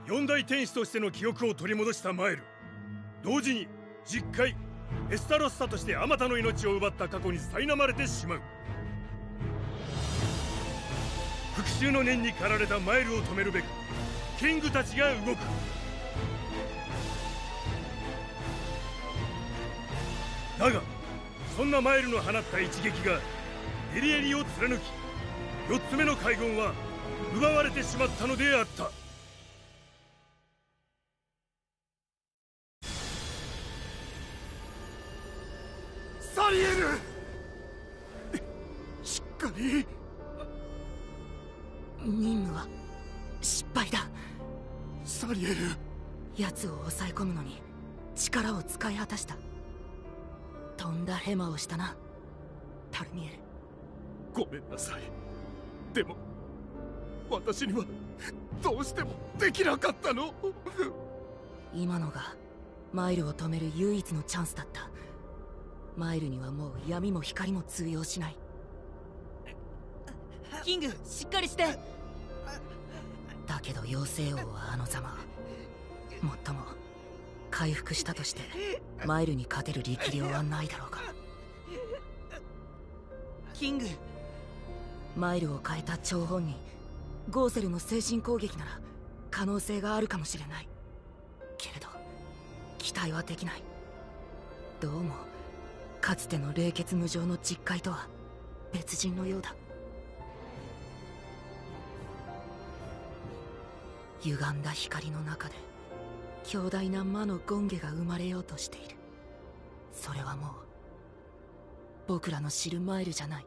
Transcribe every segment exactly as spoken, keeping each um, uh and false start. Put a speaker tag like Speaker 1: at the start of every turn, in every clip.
Speaker 1: 四大天使としての記憶を取り戻したマエル、同時に実回エスタロッサとしてあまたの命を奪った過去に苛まれてしまう。復讐の念に駆られたマエルを止めるべくキングたちが動く。だがそんなマエルの放った一撃がエリエリを貫き、四つ目の海軍は奪われてしまったのであった。
Speaker 2: サリエル、しっかり。
Speaker 3: 任務は失敗だ。
Speaker 2: サリエル、
Speaker 3: 奴を抑え込むのに力を使い果たした。とんだヘマをしたな、タルミエル。
Speaker 2: ごめんなさい。でも私にはどうしてもできなかったの。
Speaker 3: 今のがマイルを止める唯一のチャンスだった。マイルにはもう闇も光も通用しない。
Speaker 4: キング、しっかりして。
Speaker 3: だけど妖精王はあのざま。もっとも回復したとしてマイルに勝てる力量はないだろうが。
Speaker 4: キング、
Speaker 3: マイルを変えた張本人ゴーセルの精神攻撃なら可能性があるかもしれないけれど、期待はできない。どうもかつての冷血無情の実戒とは別人のようだ。歪んだ光の中で強大な魔の権化が生まれようとしている。それはもう僕らの知るマイルじゃない。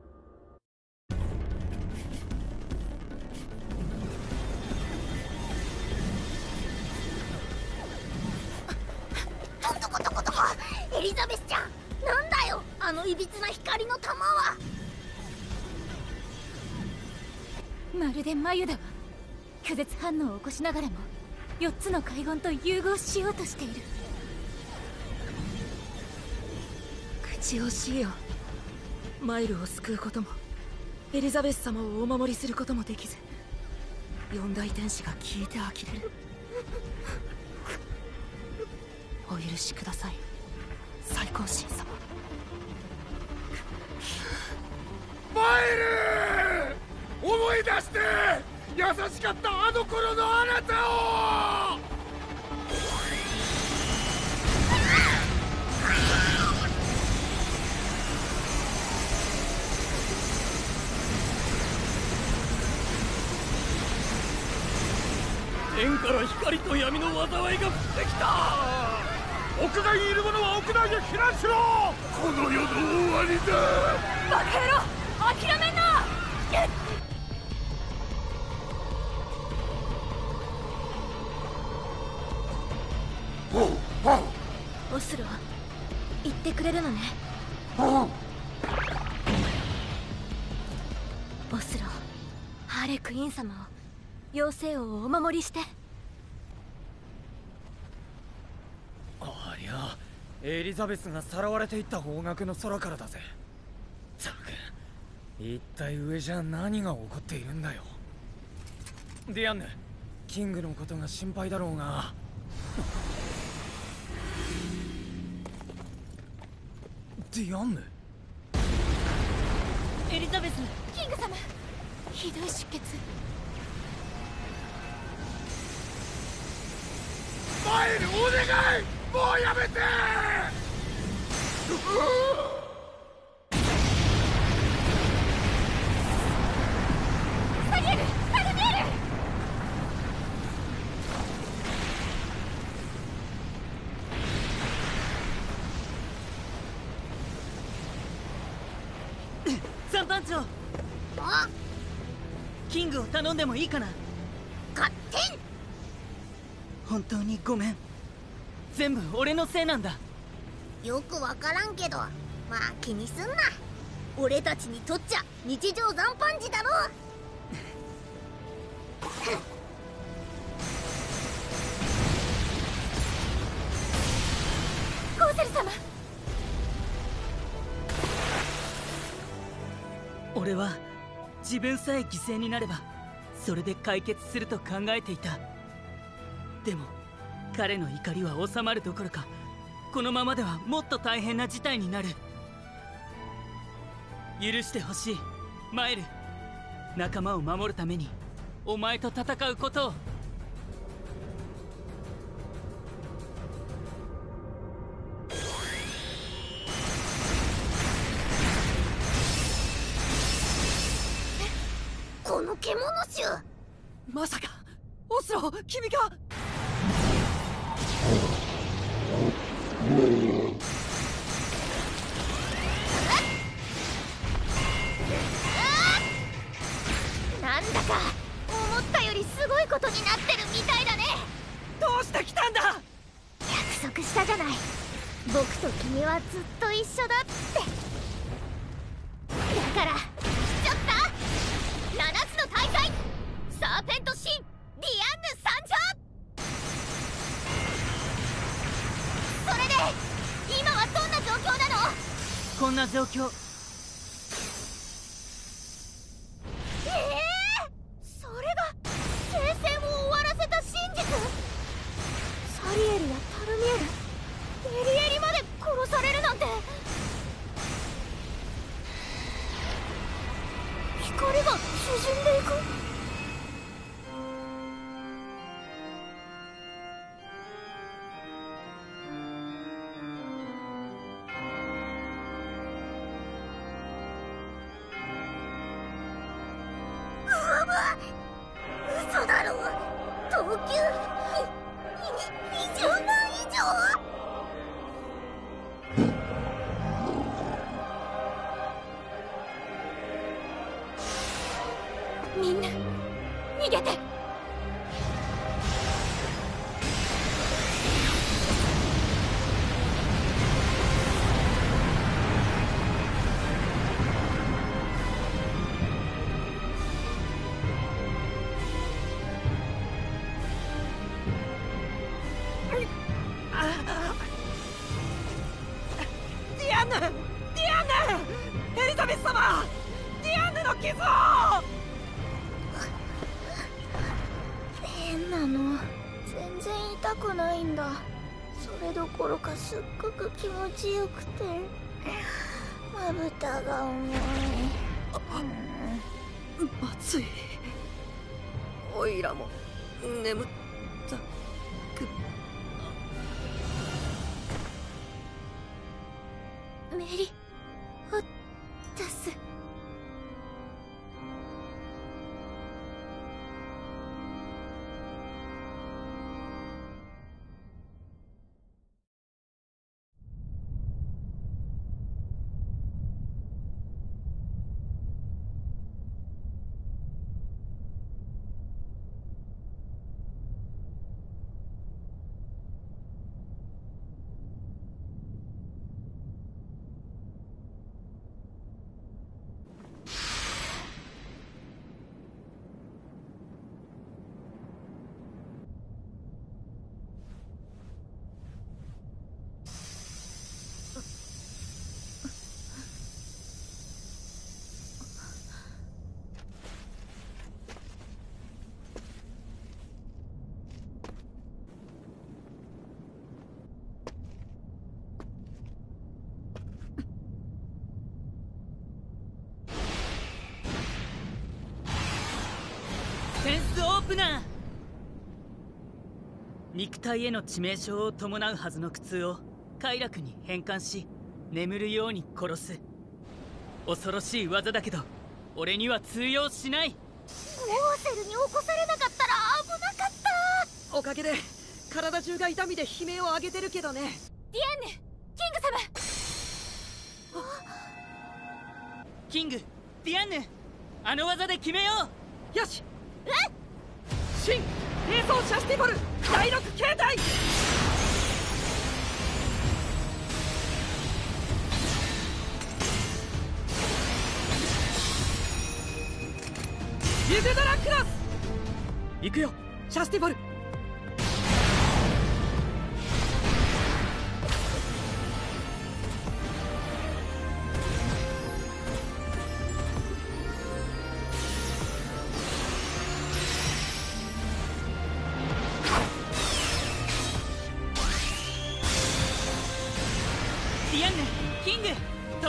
Speaker 5: トントコトコトコ、エリザベスちゃん、なんだよあのいびつな光の玉は。
Speaker 6: まるで眉だわ。拒絶反応を起こしながらもよっつの海軍と融合しようとしている。
Speaker 3: 口惜しいよ。マイルを救うこともエリザベス様をお守りすることもできず、四大天使が聞いて呆れる。お許しください、最高神様。
Speaker 2: マイル、思い出して優しかったあの頃のあなたを。
Speaker 1: 天から光と闇の災いが降ってきた。
Speaker 2: 屋外にいる者は屋内へ避難しろ。この世の終わりだ。
Speaker 6: バカ野郎、諦めんな。オスロ、言ってくれるのね。オスロ、ハーレクイーン様を、妖精王をお守りして。
Speaker 7: ありゃ、エリザベスがさらわれていった方角の空からだぜ。ったく、一体上じゃ何が起こっているんだよ。ディアンヌ、キングのことが心配だろうが。ディアンヌ、
Speaker 6: エリザベス、キング様、ひどい出血。
Speaker 2: マイル、お願い、もうやめて。
Speaker 6: サリエル、タルミエル。
Speaker 4: 三班長、
Speaker 5: あ、
Speaker 4: キングを頼んでもいいかな。
Speaker 5: 勝手に。
Speaker 4: 本当にごめん。全部俺のせいなんだ。
Speaker 5: よくわからんけど、まあ気にすんな。俺たちにとっちゃ日常残飯時だろ。
Speaker 6: ゴーセル様、
Speaker 4: 俺は自分さえ犠牲になればそれで解決すると考えていた。 でも彼の怒りは収まるどころか、このままではもっと大変な事態になる。許してほしいマイル。仲間を守るためにお前と戦うことを。
Speaker 5: この獣種、
Speaker 4: まさかオスロ君が。
Speaker 5: なんだか思ったよりすごいことになってるみたいだね。
Speaker 4: どうして来たんだ。
Speaker 5: 約束したじゃない、僕と君はずっと一緒だって。だから来ちゃった。ななつの大会サーペント神ディアンヌ参上。それで今はどんな状況なの？
Speaker 4: こんな状況。
Speaker 5: ええー、それが聖戦を終わらせた真実。サリエルやタルミエル、エリエリまで殺されるなんて。光が縮んでいく。嘘だろ。等級にじゅうまん以上。みんな逃げて。
Speaker 4: ディアンヌ、ディアンヌ、エリザベス様、ディアンヌの傷を。
Speaker 5: 変なの、全然痛くないんだ。それどころかすっごく気持ちよくて、まぶたが重い。
Speaker 3: まずい。オイラも眠ったく。
Speaker 5: メリオタス。
Speaker 4: センスオープナー。肉体への致命傷を伴うはずの苦痛を快楽に変換し、眠るように殺す。恐ろしい技だけど俺には通用しない。
Speaker 5: モーセルに起こされなかったら危なかった。
Speaker 3: おかげで体中が痛みで悲鳴を上げてるけどね。
Speaker 5: ディアンヌ、キング様。
Speaker 4: キング、ディアンヌ、あの技で決めよ
Speaker 3: う。よし。
Speaker 5: え？
Speaker 3: 新並走シャスティボルだいろく形態。ユグドラクロス。行くよシャスティボル。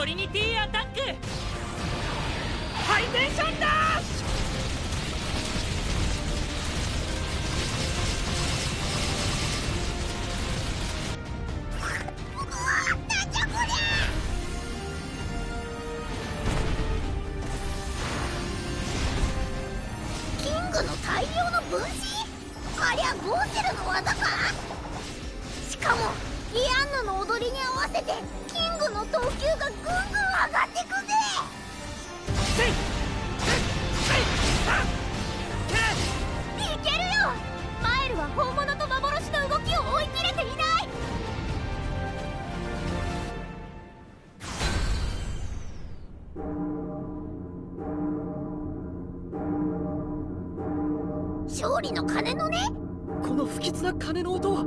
Speaker 4: トリニティアタック。
Speaker 7: ハイテンションダッシュ。
Speaker 5: キングの大量の分身、ありゃゴーセルの技か。しかもディアンヌの踊りに合わせてキングの等級がぐんぐん上がってくぜ。いけるよ。マイルは本物と幻の動きを追い切れていない。勝利の鐘のね。
Speaker 7: この不吉な鐘の音は。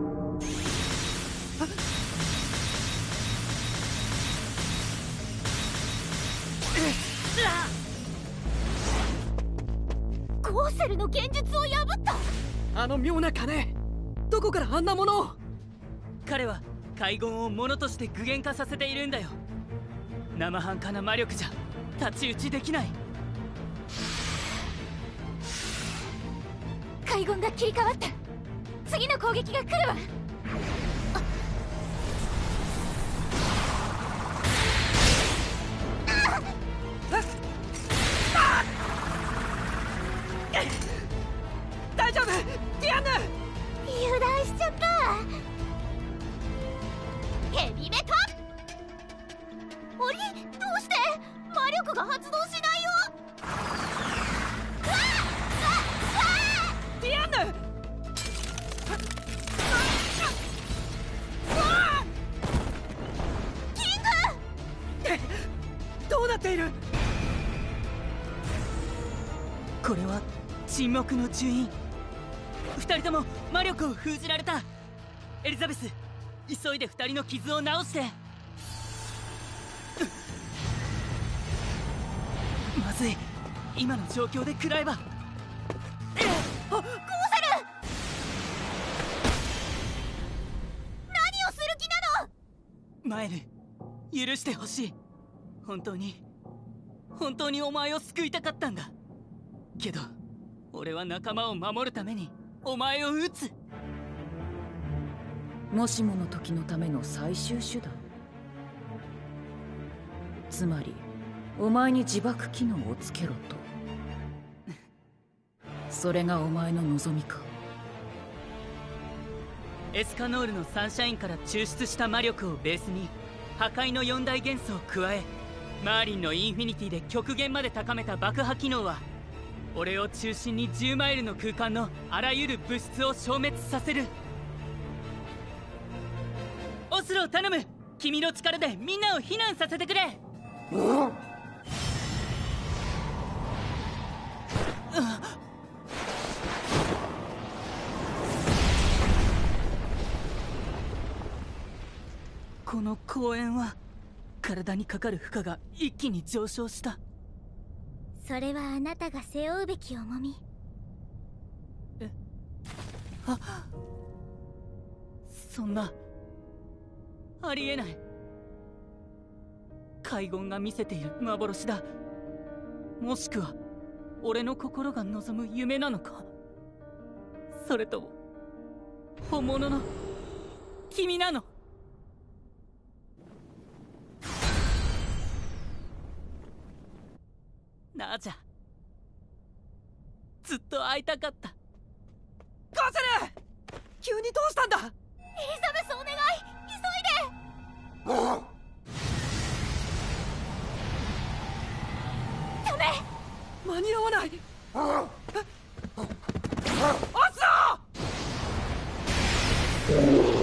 Speaker 5: ゴーセルの剣術を破った。
Speaker 7: あの妙な鐘、どこからあんなものを。
Speaker 4: 彼は海軍を物として具現化させているんだよ。生半可な魔力じゃ太刀打ちできない。
Speaker 6: 海軍が切り替わった。次の攻撃が来るわ。
Speaker 7: 大丈夫ディアンヌ。
Speaker 5: 油断しちゃった。ヘビメタ。あれ、どうして魔力が発動しないよ。うわっ
Speaker 7: ディアンヌ。
Speaker 5: キング
Speaker 7: どうなっている。
Speaker 4: これは沈黙の呪印。二人とも魔力を封じられた。エリザベス、急いで二人の傷を治して。まずい、今の状況で食らえば。
Speaker 5: ゴーセル、何をする気なの。
Speaker 4: マエル、許してほしい。本当に本当にお前を救いたかったんだけど、俺は仲間を守るためにお前を撃つ。
Speaker 3: もしもの時のための最終手段。つまりお前に自爆機能をつけろと。それがお前の望みか。
Speaker 4: エスカノールのサンシャインから抽出した魔力をベースに破壊の四大元素を加え、マーリンのインフィニティで極限まで高めた爆破機能は、俺を中心にじゅうマイルの空間のあらゆる物質を消滅させる。オスロを頼む。君の力でみんなを避難させてくれ。この公園は体にかかる負荷が一気に上昇した。
Speaker 5: それはあなたが背負うべき重み。
Speaker 4: え、あ、そんな、ありえない。海軍が見せている幻だ。もしくは俺の心が望む夢なのか。それとも本物の君なの。なあじゃ、ずっと会いたかった。
Speaker 7: ゴーセル、急にどうしたんだ。
Speaker 5: エリザベス、お願い、急いで。ダメ、
Speaker 7: 間に合わない。オスロ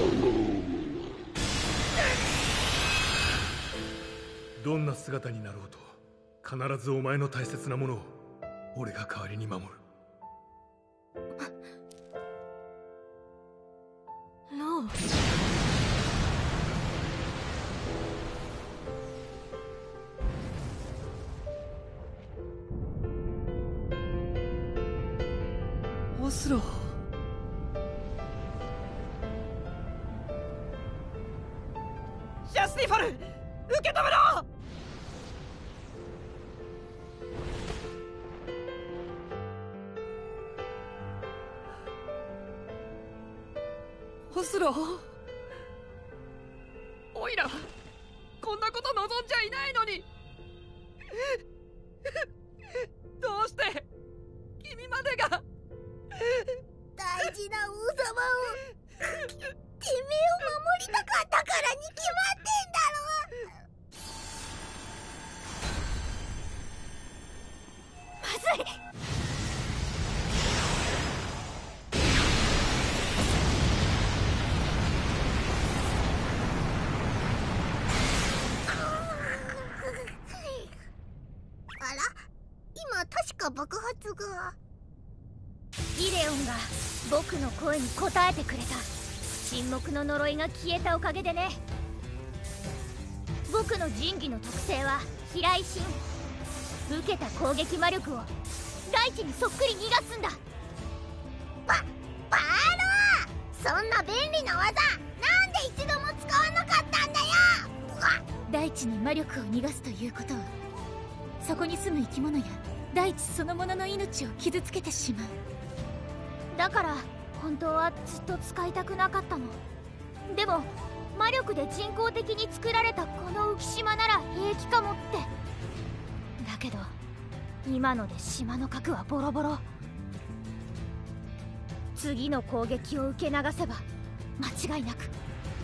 Speaker 1: どんな姿になろうと必ずお前の大切なものを俺が代わりに守る。
Speaker 3: ロー、
Speaker 7: オスロ、ジャスティファル、受け止めろ。
Speaker 8: オスロオイラはこんなこと望んじゃいないのにどうして君までが
Speaker 5: 大事な王様をてめえを守りたかったからに決まってんだろ。まずい。あら、今確か爆発が。ギデオンが僕の声に応えてくれた。沈黙の呪いが消えたおかげでね。僕の神器の特性は飛来神。受けた攻撃魔力を大地にそっくり逃がすんだ。ババーロー、そんな便利な技なんで一度も使わなかったんだよ。
Speaker 6: 大地に魔力を逃がすということは、そこに住む生き物や大地そのものの命を傷つけてしまう。
Speaker 5: だから本当はずっと使いたくなかったの。でも魔力で人工的に作られたこの浮島なら平気かもって。だけど今ので島の核はボロボロ。次の攻撃を受け流せば間違いなく。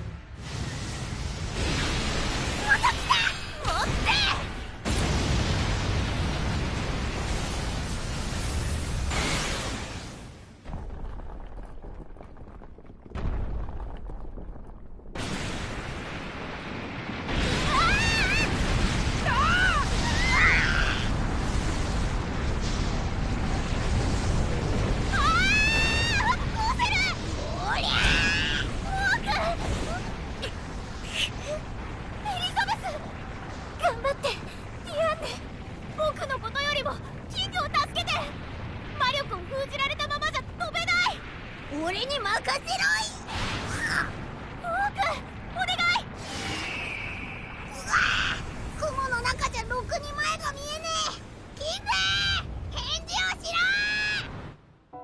Speaker 5: もっと来た！持って！俺に任せろい。オーク、お願い。うわ、雲の中じゃろくに前が見えねえ。キング、返事をしろ。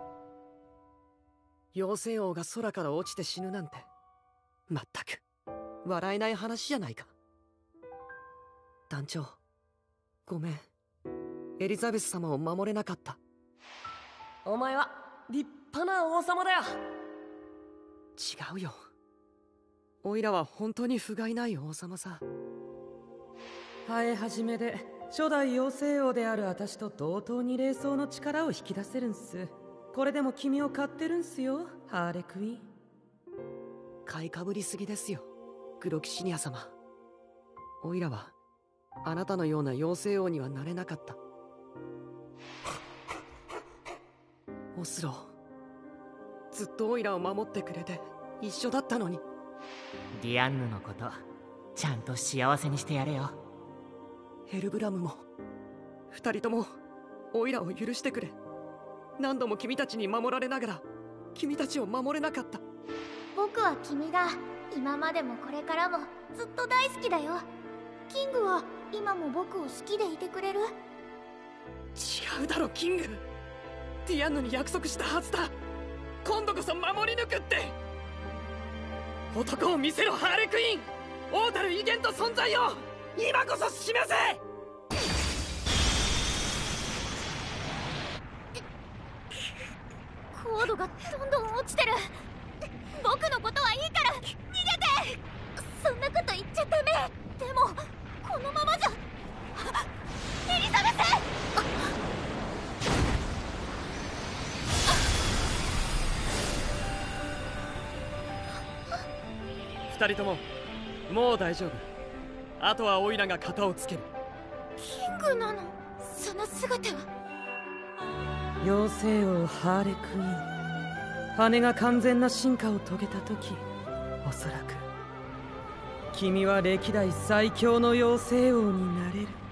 Speaker 8: 妖精王が空から落ちて死ぬなんて、まったく笑えない話じゃないか。団長、ごめん。エリザベス様を守れなかった。
Speaker 9: お前は立派な王様だよ。
Speaker 8: 違うよ。おいらは本当に不甲斐ない王様さ。
Speaker 9: ハエはじめで初代妖精王である私と同等に霊装の力を引き出せるんす。これでも君を買ってるんすよ、ハーレクイーン。
Speaker 8: 買いかぶりすぎですよ、黒騎士ニア様。おいらはあなたのような妖精王にはなれなかった。オスロ、ずっとオイラを守ってくれて一緒だったのに。
Speaker 10: ディアンヌのことちゃんと幸せにしてやれよ。
Speaker 8: ヘルブラムも二人ともオイラを許してくれ。何度も君たちに守られながら君たちを守れなかった。
Speaker 5: 僕は君が今までもこれからもずっと大好きだよ。キングは今も僕を好きでいてくれる？
Speaker 8: 違うだろキング。ディアンヌに約束したはずだ。今度こそ守り抜くって。男を見せろハーレクイーン。王たる威厳と存在を今こそ示せ。
Speaker 5: 高度がどんどん落ちてる。僕のことはいいから逃げて。そんなこと言っちゃダメ。でもこのままじゃ。エリザベス。
Speaker 8: 二人とももう大丈夫。あとはオイラが型をつける。
Speaker 5: キングなの？その姿は。
Speaker 9: 妖精王ハーレクイーン。羽が完全な進化を遂げた時、おそらく君は歴代最強の妖精王になれる。